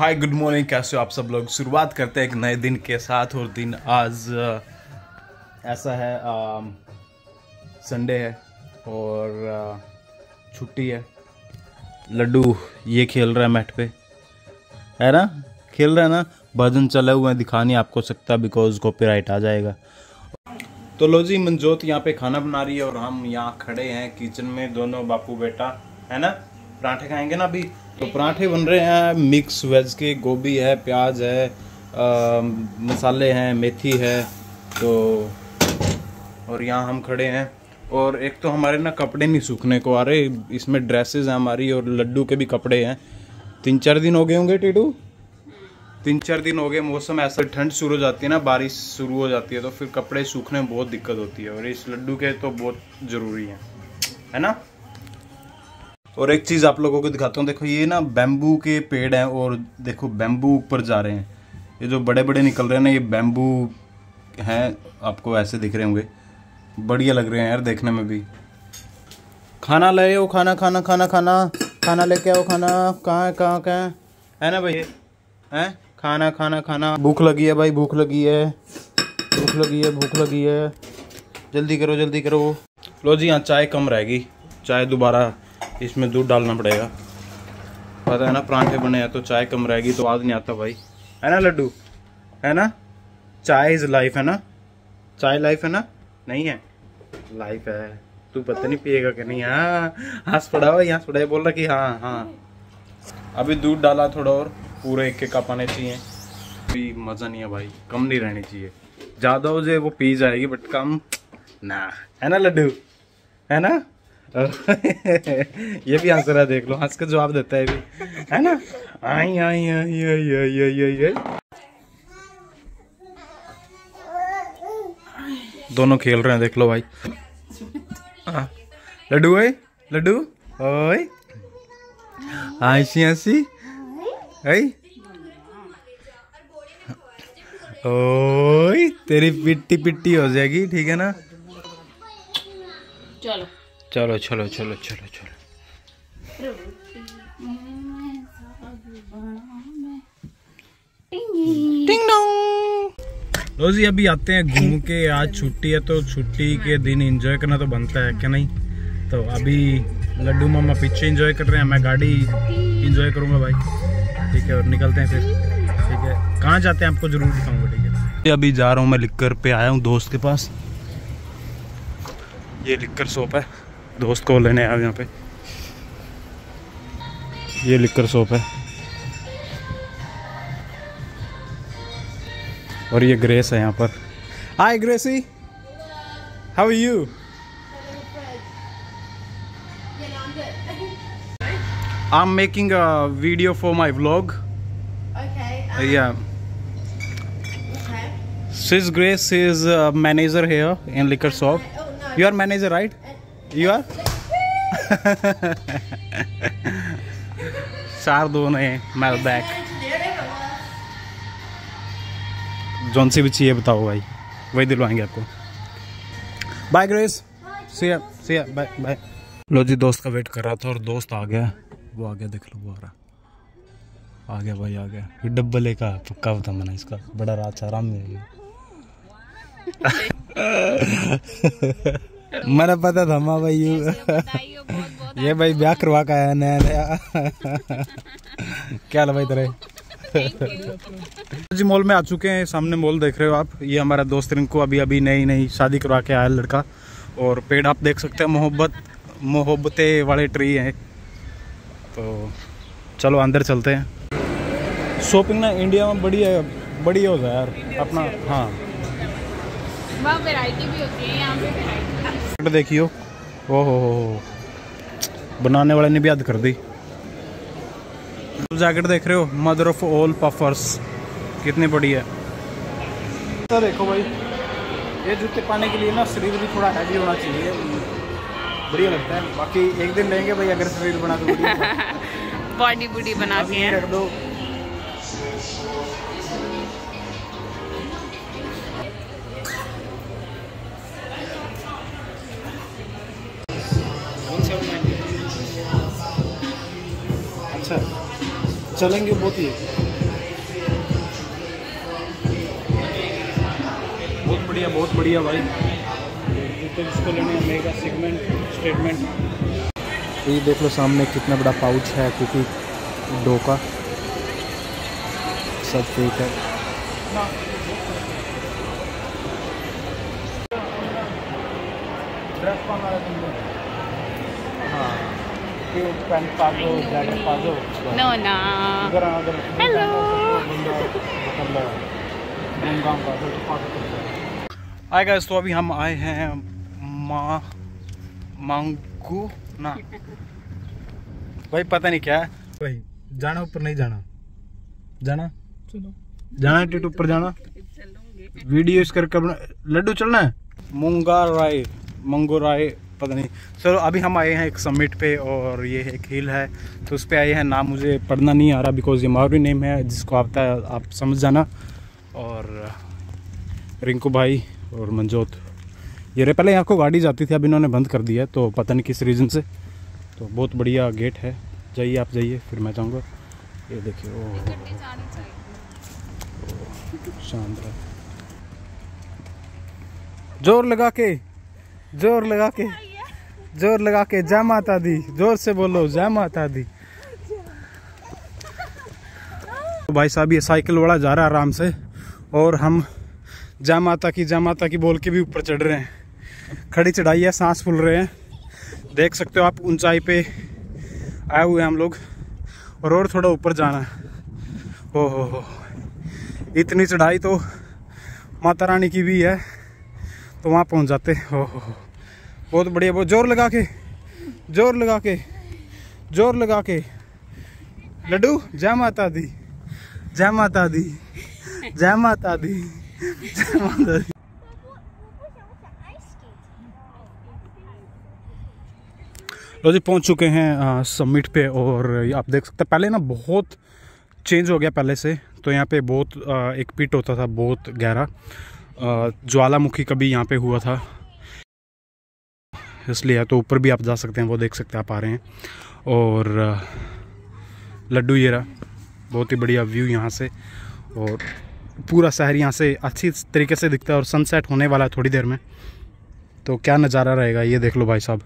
Hi good morning, कैसे हो आप सब लोग। शुरुआत करते हैं एक नए दिन के साथ। और दिन आज ऐसा है, संडे है और छुट्टी है। लड्डू ये खेल रहा है मैट पे, है ना, खेल रहा है ना। भजन चले हुए हैं, दिखा नहीं आपको सकता बिकॉज कॉपीराइट आ जाएगा। तो लो जी, मनजोत यहाँ पे खाना बना रही है और हम यहाँ खड़े हैं किचन में, दोनों बापू बेटा, है ना। पराठे खाएंगे ना अभी। तो पराठे बन रहे हैं मिक्स वेज के, गोभी है, प्याज है, मसाले हैं, मेथी है। तो और यहाँ हम खड़े हैं। और एक तो हमारे ना कपड़े नहीं सूखने को आ रहे, इसमें ड्रेसेस हैं हमारी और लड्डू के भी कपड़े हैं। 3-4 दिन हो गए होंगे टीटू, 3-4 दिन हो गए। मौसम ऐसा, ठंड शुरू हो जाती है ना, बारिश शुरू हो जाती है, तो फिर कपड़े सूखने में बहुत दिक्कत होती है। और इस लड्डू के तो बहुत ज़रूरी है ना। और एक चीज़ आप लोगों को दिखाता हूँ, देखो ये ना बैम्बू के पेड़ हैं और देखो बैम्बू ऊपर जा रहे हैं। ये जो बड़े बड़े निकल रहे हैं ना, ये बैम्बू हैं, आपको ऐसे दिख रहे होंगे, बढ़िया लग रहे हैं यार देखने में भी। खाना ले आओ, खाना खाना खाना खाना खाना लेके आओ। खाना कहाँ है ना भाई, हैं खाना खाना खाना। भूख लगी है भाई, भूख लगी है, भूख लगी है, भूख लगी है। जल्दी करो जल्दी करो। लो जी, यहाँ चाय कम रहेगी, चाय दोबारा इसमें दूध डालना पड़ेगा। पता है ना, पराठे बने हैं तो चाय कम रहेगी, तो आज नहीं आता भाई, है ना लड्डू, है ना। चाय इज लाइफ, है ना। चाय लाइफ है ना, नहीं है लाइफ है। तू पता नहीं पिएगा कि नहीं। हाँ हंस पड़ा हुआ, यहाँ पड़ा बोल रहा कि हाँ हाँ। अभी दूध डाला थोड़ा और, पूरे 1 कप आने चाहिए। भी मज़ा नहीं है भाई, कम नहीं रहनी चाहिए। ज़्यादा हो जाए वो पी जाएगी, बट कम ना, है ना लड्डू, है ना। ये भी हंस रहा है, देख लो, हंस के जवाब देता है भी, है ना। आई आई आई आई आई आई आई। दोनों खेल रहे हैं, देख लो भाई। लड्डू ओए, लड्डू ओए, हंसी हंसी ओए, तेरी पिट्टी पिट्टी हो जाएगी, ठीक है ना। चलो चलो चलो चलो चलो चलो। टिंग डोंग। लो जी, अभी आते हैं घूम के। आज छुट्टी है तो छुट्टी के दिन एंजॉय करना तो बनता है, क्या नहीं। तो अभी लड्डू मामा पीछे एंजॉय कर रहे हैं, मैं गाड़ी एंजॉय करूंगा भाई, ठीक है। और निकलते हैं फिर, ठीक है। कहाँ जाते हैं आपको जरूर दिखाऊंगा, ठीक है। अभी जा रहा हूँ मैं, लिक्कर पे आया हूँ दोस्त के पास। ये लिक्कर शॉप है, दोस्त को लेने आया यहाँ पे। ये लिक्कर शॉप है और ये ग्रेस है यहाँ पर। Hi Gracie, how are you. I am making a video for my vlog. या Sis Grace is a manager here in liquor shop. You are manager, right? You are? चार दोनों हैं मेल बैक। जौन सी भी चाहिए बताओ भाई, वही दिलवाएंगे आपको। बाय ग्रेस, सी या बाय बाय। लो जी, दोस्त का वेट कर रहा था और दोस्त आ गया, वो आ गया, देख लो वो आ गया भाई, आ गया। ये डब्बल का पक्का बता मना, इसका बड़ा रात आराम में। मेरा पता था माँ भाई, ये भाई ब्याह करवा का आया नया नया। क्या भाई तेरे। जी मॉल में आ चुके हैं, सामने मॉल देख रहे हो आप। ये हमारा दोस्त रिंकू अभी नई शादी करवा के आया लड़का। और पेड़ आप देख सकते हैं, मोहब्बते वाले ट्री हैं। तो चलो अंदर चलते हैं। शॉपिंग ना इंडिया में बढ़िया हो जाए यार अपना। हाँ, वैरायटी भी होती है यहाँ पे, वैरायटी देखियो। ओहो, बनाने वाले ने भी याद कर दी। जैकेट देख रहे हो, मदर ऑफ ऑल पफर्स, कितनी बड़ी है। तो देखो भाई, ये जूते पाने के लिए ना शरीर भी थोड़ा हैवी होना चाहिए, बढ़िया लगता है। बाकी एक दिन लेंगे भाई, अगर शरीर बना तो बॉडी बूडी बना के रख दो। अच्छा चलेंगे बहुत ही। बहुत बढ़िया भाई। जूते जिसको लेने हैं मेगा सेगमेंट स्टेटमेंट। ये देख लो सामने कितना बड़ा पाउच है क्योंकि डो का सब फेक है। No, no. Hello. Hi guys, तो अभी हम आए हैं मांगू ना भाई, पता नहीं क्या है भाई। जाना ऊपर नहीं जाना? जाना चलो, जाना टिट ऊपर जाना। वीडियो इस करके लड्डू चलना है। मंगो राय पता नहीं। चलो अभी हम आए हैं एक समिट पे और ये एक हिल है तो उस पे आए हैं। नाम मुझे पढ़ना नहीं आ रहा बिकॉज ये मावरी नेम है, जिसको आता है आप समझ जाना। और रिंकू भाई और मंजोत ये रहे। पहले यहाँ को गाड़ी जाती थी, अब इन्होंने बंद कर दिया है तो पता नहीं किस रीज़न से। तो बहुत बढ़िया गेट है, जाइए आप जाइए, फिर मैं जाऊँगा। ये देखिए, ओह शानदार। जोर लगा के जय माता दी, जोर से बोलो जय माता दी। तो भाई साहब ये साइकिल वाला जा रहा है आराम से और हम जय माता की बोल के भी ऊपर चढ़ रहे हैं। खड़ी चढ़ाई है, सांस फूल रहे हैं। देख सकते हो आप, ऊंचाई पे आए हुए हैं हम लोग और थोड़ा ऊपर जाना है। हो इतनी चढ़ाई तो माता रानी की भी है, तो वहाँ पहुँच जाते। हो बहुत बढ़िया। बहुत जोर लगा के लड्डू जय माता दी। लो जी, पहुंच चुके हैं समिट पे और आप देख सकते हैं पहले ना बहुत चेंज हो गया पहले से। तो यहाँ पे बहुत एक पिट होता था बहुत गहरा, ज्वालामुखी कभी यहाँ पे हुआ था इसलिए। तो ऊपर भी आप जा सकते हैं, वो देख सकते हैं आप आ रहे हैं। और लड्डू ये रहा, बहुत ही बढ़िया व्यू यहाँ से और पूरा शहर यहाँ से अच्छी तरीके से दिखता है। और सनसेट होने वाला है थोड़ी देर में, तो क्या नज़ारा रहेगा ये देख लो भाई साहब।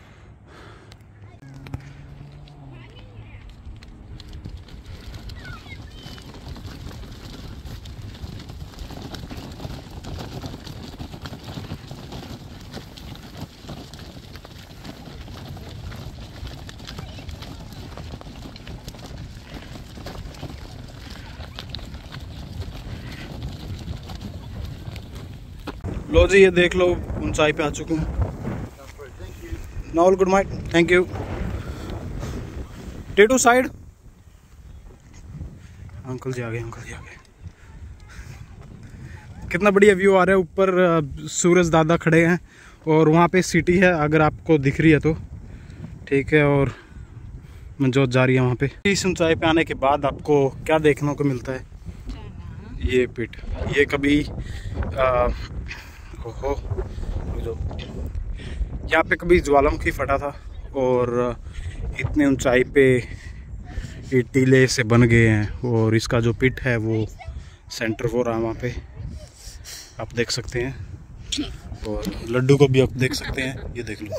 लो जी, ये देख लो ऊंचाई पे आ चुके हैं। नॉल good night, thank you. Tattoo side. Uncle ji आ गए। कितना बढ़िया व्यू आ रहा है। ऊपर सूरज दादा खड़े हैं और वहाँ पे सिटी है, अगर आपको दिख रही है तो ठीक है। और मंजोत जा रही है वहाँ पे। इस ऊंचाई पे आने के बाद आपको क्या देखने को मिलता है? ये पिट, ये कभी यहाँ पे कभी ज्वालामुखी फटा था और इतने ऊंचाई पे ये टीले से बन गए हैं। और इसका जो पिट है वो सेंटर हो रहा है वहाँ पे, आप देख सकते हैं। और लड्डू को भी आप देख सकते हैं, ये देख लो।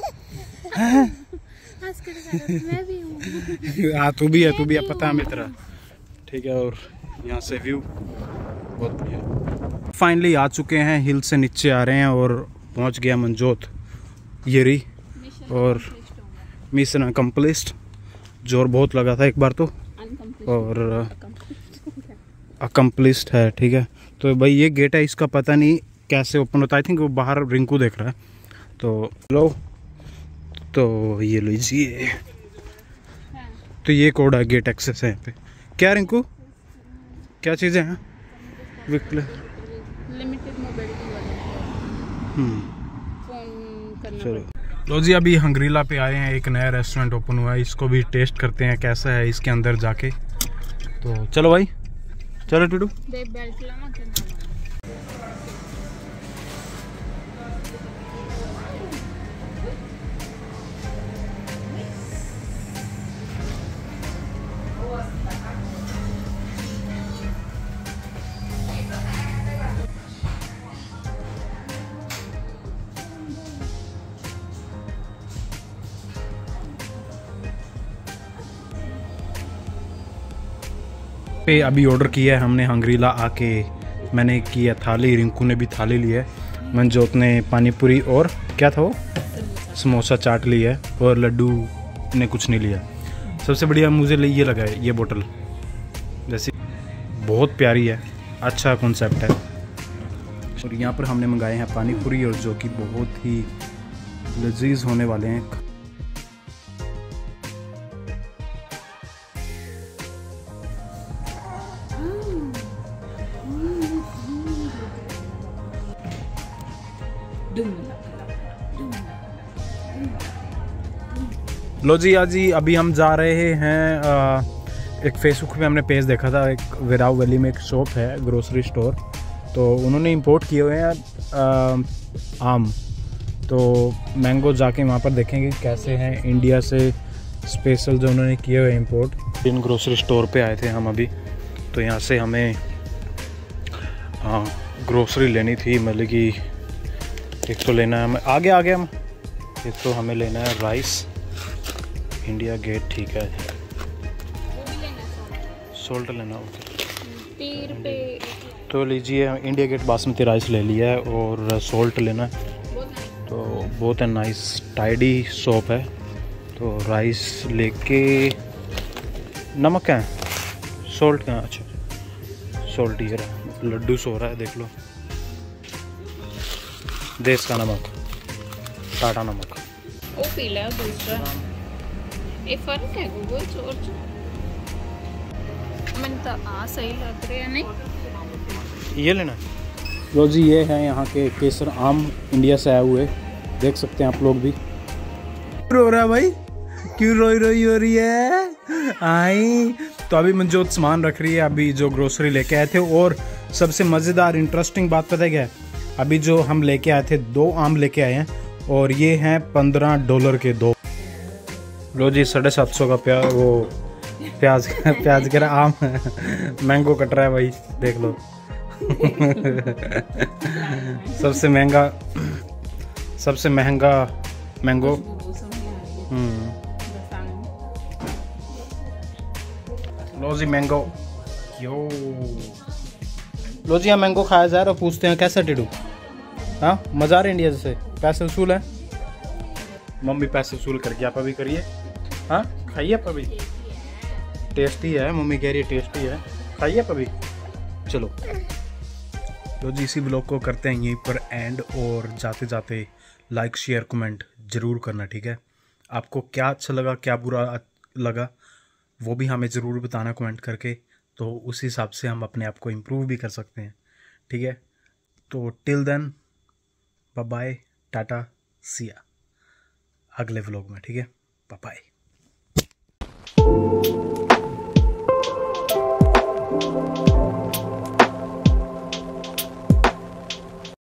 हाँ तू भी है पता है मेरा, ठीक है। और यहाँ से व्यू बहुत बढ़िया। फाइनली आ चुके हैं, हिल से नीचे आ रहे हैं और पहुंच गया मंजोत येरी। और मिशन अकम्प्लिश्ड, जोर बहुत लगा था एक बार तो, और अकम्प्लिश्ड है, ठीक है। तो भाई ये गेट है, इसका पता नहीं कैसे ओपन होता है। आई थिंक वो बाहर रिंकू देख रहा है। तो लो, तो ये लीजिए, तो ये कोड है, गेट एक्सेस है यहाँ पे। क्या रिंकू, क्या चीज़ें हैं? लिमिटेड मोबिलिटी वाले फोन करना। चलो लो जी, अभी हंगरीला पे आए हैं, एक नया रेस्टोरेंट ओपन हुआ है, इसको भी टेस्ट करते हैं कैसा है इसके अंदर जाके। तो चलो भाई, चलो टूडू। पे अभी ऑर्डर किया है हमने हंगरीला आके। मैंने किया थाली, रिंकू ने भी थाली ली है, मनजोत ने पानी पूरी और क्या था वो समोसा चाट लिया है, और लड्डू ने कुछ नहीं लिया। सबसे बढ़िया मुझे ये लगा है ये बोतल, जैसे बहुत प्यारी है, अच्छा कॉन्सेप्ट है। और यहाँ पर हमने मंगाए हैं पानी पूरी, और जो कि बहुत ही लजीज होने वाले हैं। लो जी आज जी अभी हम जा रहे हैं एक फेसबुक पे हमने पेज देखा था, एक वेराव वैली में एक शॉप है ग्रोसरी स्टोर, तो उन्होंने इंपोर्ट किए हुए हैं आम। तो मैंगो जाके वहाँ पर देखेंगे कैसे हैं, इंडिया से स्पेशल जो उन्होंने किए हुए इंपोर्ट। इन ग्रोसरी स्टोर पे आए थे हम अभी, तो यहाँ से हमें ग्रोसरी लेनी थी, मतलब कि एक तो लेना है हमें आगे हम, एक तो हमें लेना है राइस इंडिया गेट, ठीक है, सोल्ट लेना होगा तो लीजिए। इंडिया गेट बासमती राइस ले लिया है और सोल्ट लेना है, तो बहुत है नाइस टाइडी शॉप है। तो राइस लेके, नमक है, सोल्ट कहाँ, अच्छा सोल्ट ये रहा, लड्डू सो रहा है देख लो, देश का नमक, टाटा नमक। वो पीला दूसरा ये फर्क है गूगल और मैंने तो सही लग रहे हैं नहीं, ये लेना। लो जी ये है यहाँ के केसर आम, इंडिया से आए हुए, देख सकते हैं आप लोग भी। रो रहा है भाई, क्यों रोई हो रही है आई? तो अभी मनजोत सामान रख रही है, अभी जो ग्रोसरी लेके आए थे। और सबसे मज़ेदार इंटरेस्टिंग बात पता है क्या है, अभी जो हम लेके आए थे 2 आम लेके आए हैं, और ये हैं $15 के 2। लो जी 750 का प्याज कह रहा आम मैंगो कट रहा है भाई, देख लो सबसे महंगा मैंगो। लो जी मैंगो, यो लो जी यहाँ मैंगो खाया जा रहा है, पूछते हैं कैसा टिडू। हाँ मज़ा आ रहा है इंडिया से, पैसे वसूल है, मम्मी पैसे वसूल करके आप अभी करिए। हाँ खाइए आप अभी, टेस्टी है, मम्मी कह रही है टेस्टी है, खाइए आप अभी। चलो तो जी इसी ब्लॉग को करते हैं यहीं पर एंड, और जाते जाते लाइक शेयर कमेंट ज़रूर करना, ठीक है। आपको क्या अच्छा लगा क्या बुरा लगा वो भी हमें ज़रूर बताना कमेंट करके, तो उस हिसाब से हम अपने आप को इम्प्रूव भी कर सकते हैं, ठीक है। तो till then bye bye, tata see ya, अगले व्लॉग में, ठीक है, बाय बाय।